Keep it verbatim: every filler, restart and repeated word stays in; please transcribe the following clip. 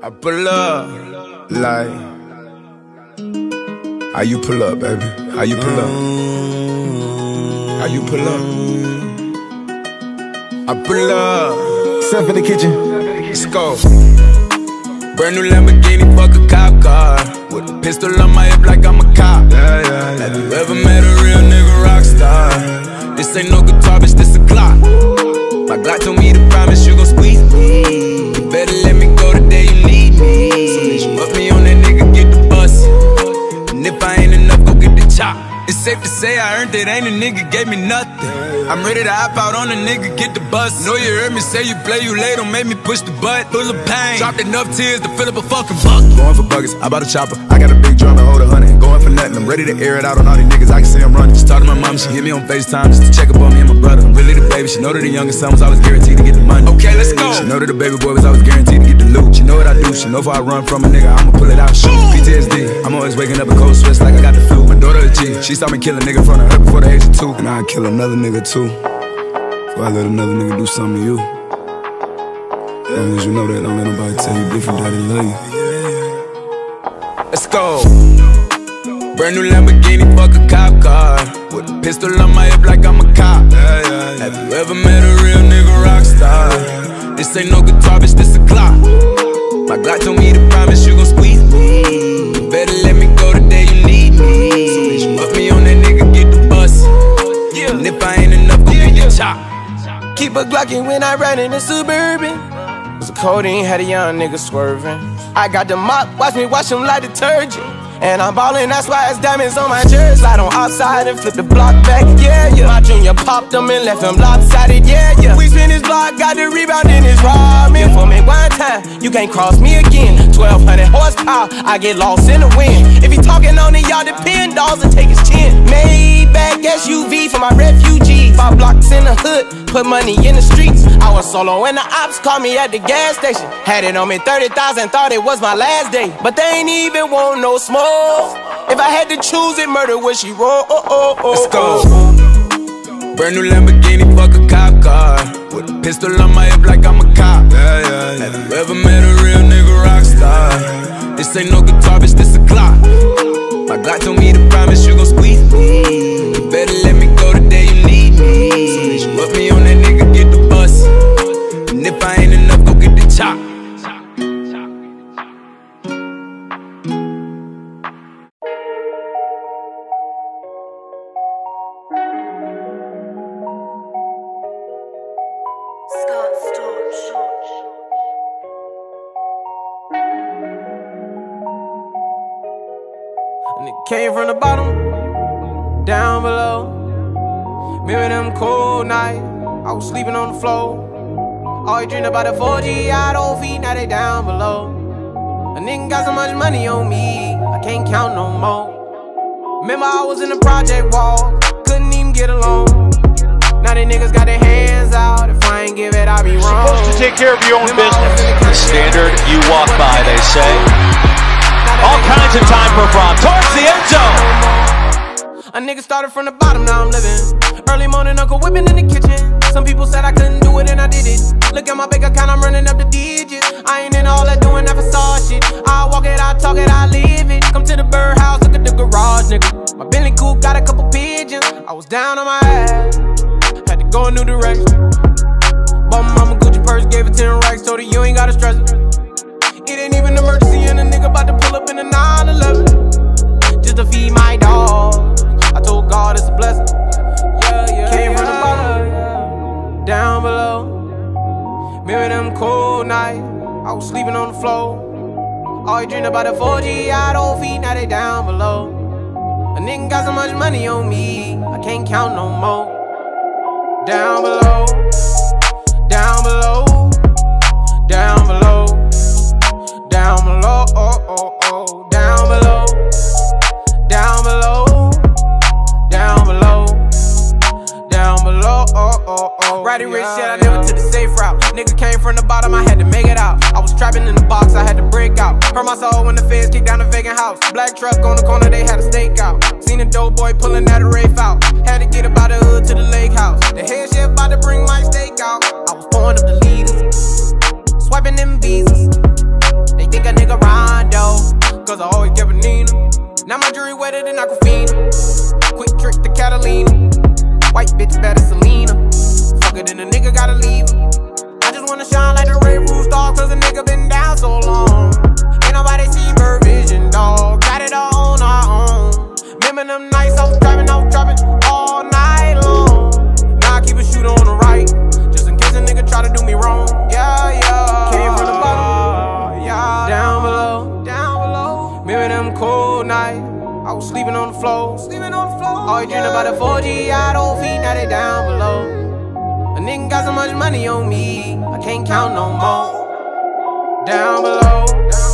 I pull up, like, how you pull up, baby? How you pull up? How you pull up? I pull up. Stuff in the kitchen. Let's go. Brand new Lamborghini, fuck a cop car. With a pistol on my hip like I'm a cop. Yeah, yeah, yeah. Have you ever met a real nigga rock star? This ain't no guitar, bitch, this a Glock. My Glock told me to promise you gon' squeeze me. You better let me go the day you need me. So bitch, you put me on that nigga, get the bus. And if I ain't enough, go get the chop. It's safe to say I earned it, ain't a nigga gave me nothing. I'm ready to hop out on a nigga, get the bus. Know you heard me say you play, you late, don't make me push the butt. Full of pain, dropped enough tears to fill up a fucking bucket. Going for buggers, I bought a chopper. I got a big drum and hold a hundred. Going for nothing, I'm ready to air it out on all these niggas. I can see I'm running. Just talk to my mom, she hit me on FaceTime just to check up on me and my brother. I'm really the baby, she know that the youngest son was always guaranteed to get the money. Okay, let's go. She know that the baby boy was always guaranteed to get the loot. She know what I do, she know if I run from a nigga, I'ma pull it out, shoot. P T S D, I'm always waking up in cold sweats like I got the flu. My daughter a G, she saw me kill a nigga in front of her before the age of two. And I'd kill another nigga too, before I let another nigga do something to you. As long as you know that, don't let nobody tell you different, daddy love you. Let's go. Brand new Lamborghini, fuck a cop car. With a pistol on my hip like I'm a cop. Yeah, yeah, yeah. Have you ever met a real nigga rock star? This ain't no guitar, bitch, this a Glock. My Glock told me to promise you gon' squeeze me. You better let me go the day you need me. So bitch, you put me on that nigga, get the bus. And if I ain't enough, go get the chop. Keep a Glockin' when I ride in the Suburban. Cause the codeine had a young nigga swerving. I got the mop, watch me wash him like detergent. And I'm ballin', that's why it's diamonds on my jersey. Slide on outside and flip the block back, yeah, yeah. My junior popped him and left him lopsided, yeah, yeah. We spin his block, got the rebound in his ramen. For me one time, you can't cross me again. twelve hundred horsepower, I get lost in the wind. If he talking on it, y'all depend, dolls and take his chin. Maybach S U V for my refugees. Five blocks in the hood, put money in the streets. I was solo when the ops called me at the gas station. Had it on me thirty thousand, thought it was my last day. But they ain't even want no smoke. If I had to choose it, murder would she roll? Oh, oh, oh, Let's go. oh. Brand new Lamborghini, fuck a cop car. With a pistol on my hip like I'm a cop. Yeah, yeah, yeah. Have you ever met a real nigga rock star? This ain't no guitar, bitch, this a Glock. My Glock told me to promise you gon' squeeze me. You better let me go the day you need me. So bitch, you put me on that nigga, get the bus. And if I ain't enough, go get the chop. And it came from the bottom, down below. Remember them cold nights, I was sleeping on the floor. Always dreamed about the four G, I don't feed, now they down below. A nigga got so much money on me, I can't count no more. Remember I was in the project wall, couldn't even get along. Now they niggas got their hands out, if I ain't give it, I be wrong. Supposed to take care of your own business. The standard you walk by, they say. All kinds of time for Bron towards the end zone. A nigga started from the bottom, now I'm living. Early morning, Uncle whipping in the kitchen. Some people said I couldn't do it and I did it. Look at my bank account, I'm running up the digits. I ain't in all that doing that facade shit. I walk it, I talk it, I live it. Come to the birdhouse, look at the garage, nigga. My Bentley coupe got a couple pigeons. I was down on my ass, had to go a new direction. Bought my mama Gucci purse, gave her ten racks, told her you ain't gotta stress it. It ain't even an emergency and a nigga about to pull up in a nine eleven just to feed my dog. I told God it's a blessing. Yeah, yeah, came from the bottom, down below. Remember them cold nights, I was sleeping on the floor. Always dreamed about the four G, I don't feed, now they down below. A nigga got so much money on me, I can't count no more. Down below, down below, down below. Down below, oh, oh, oh, down below, down below, down below, down below, oh, oh, oh. Righty rich shit, I never took the safe route. Nigga came from the bottom, I had to make it out. I was trapping in the box, I had to break out. Hurt my soul when the feds kicked down the vacant house. Black truck on the corner, they had a stakeout. Seen a dope boy pulling that a Rafe out. Had to get about the hood to the lake house. The head chef about to bring my steak out. I was pouring up the leaders, swiping them visas. They think Catalina. White bitch better Selena. Fuck it and a nigga gotta leave her. I just wanna shine like the Red Roof Star, cause a nigga been down so long. Ain't nobody see bird vision, dog. Got it all on our own. Remember them nights I was driving, I was dropping all night long. Now I keep a shooter on the right, just in case a nigga try to do me wrong. Yeah, yeah. Came from the bottom, yeah. Down below, down below. Remember them cold nights, I was sleeping on the floor. Sleeping on the floor. Always dreaming about the four G, I don't feed, now they down below. A nigga got so much money on me, I can't count no more. Down below.